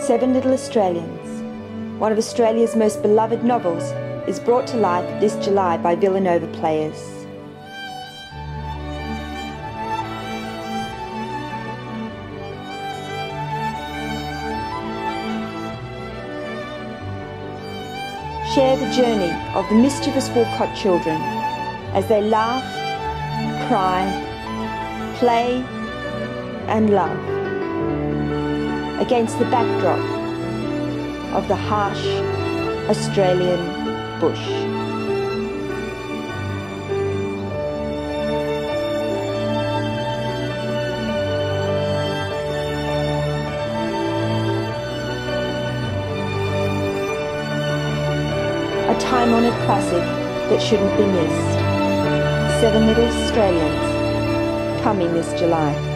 Seven Little Australians, one of Australia's most beloved novels, is brought to life this July by Villanova players. Share the journey of the mischievous Walcott children as they laugh, cry, play and love against the backdrop of the harsh Australian bush. A time-honoured classic that shouldn't be missed. Seven Little Australians, coming this July.